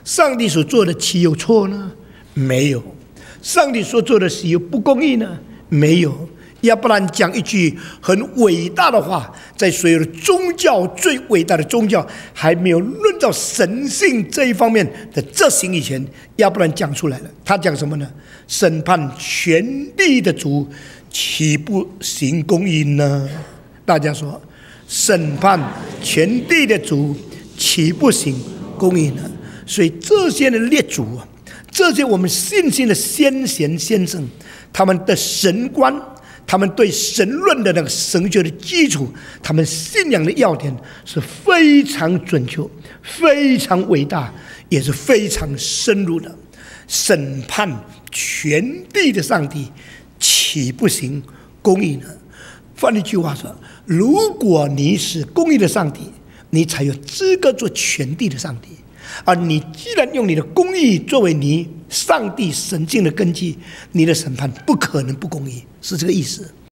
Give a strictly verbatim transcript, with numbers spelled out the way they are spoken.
上帝所做的岂有错呢？没有。上帝所做的岂有不公义呢？没有。要不然讲一句很伟大的话，在所有的宗教最伟大的宗教还没有论到神性这一方面的执行以前，要不然讲出来了。他讲什么呢？审判全地的主岂不行公义呢？大家说，审判全地的主岂不行公义呢？所以这些的列祖啊，这些我们信心的先贤先生，他们的神观，他们对神论的那个神学的基础，他们信仰的要点是非常准确、非常伟大，也是非常深入的。审判全地的上帝岂不行公义呢？换一句话说，如果你是公义的上帝，你才有资格做全地的上帝。而你既然用你的公义作为你上帝神境的根基，你的审判不可能不公义，是这个意思。